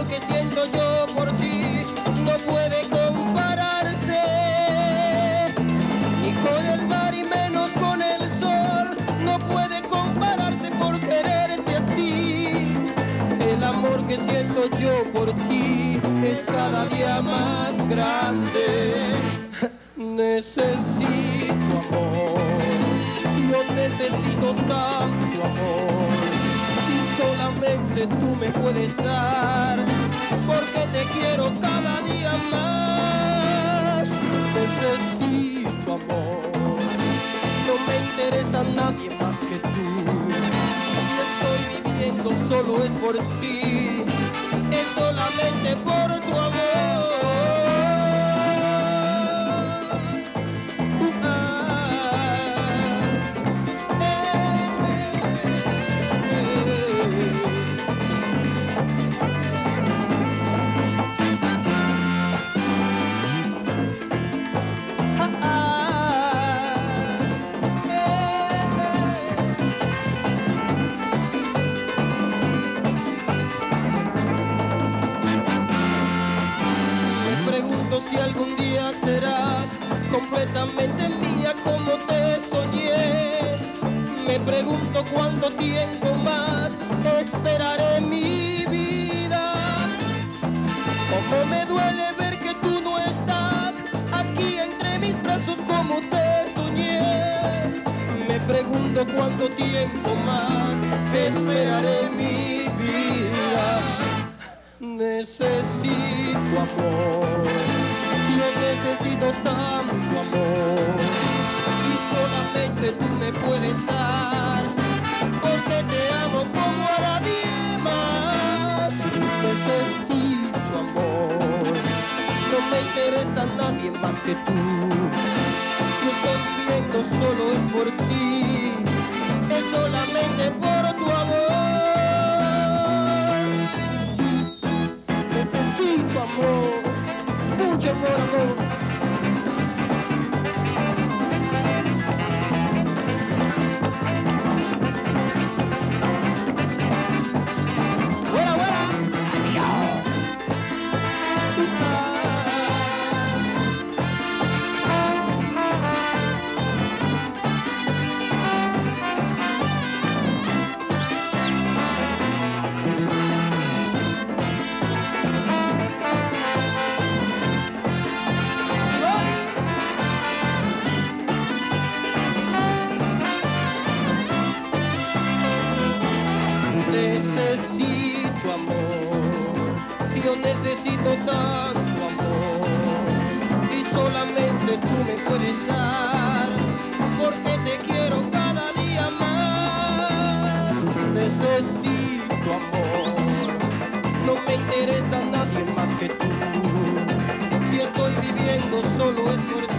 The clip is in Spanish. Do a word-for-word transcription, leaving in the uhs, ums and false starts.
que siento yo por ti no puede compararse ni con el mar y menos con el sol. No puede compararse por quererte así. El amor que siento yo por ti es cada día más grande. Necesito amor, yo necesito tanto amor, y solamente tú me puedes dar, porque te quiero cada día más. Necesito amor, no me interesa nadie más que tú. Si estoy viviendo solo es por ti, es solamente por tu amor. Si algún día serás completamente mía como te soñé. Me pregunto cuánto tiempo más esperaré mi vida. Cómo me duele ver que tú no estás aquí entre mis brazos como te soñé. Me pregunto cuánto tiempo más esperaré mi vida. Necesito amor, yo necesito tanto amor, y solamente tú me puedes dar, porque te amo como a nadie más. Necesito amor, no me interesa nadie más que tú. Si estoy viviendo solo es por ti, es solamente por tu amor. Necesito amor, mucho amor, amor. Necesito amor, yo necesito tanto amor, y solamente tú me puedes dar, porque te quiero cada día más. Necesito amor, no me interesa nadie más que tú. Si estoy viviendo solo es por ti.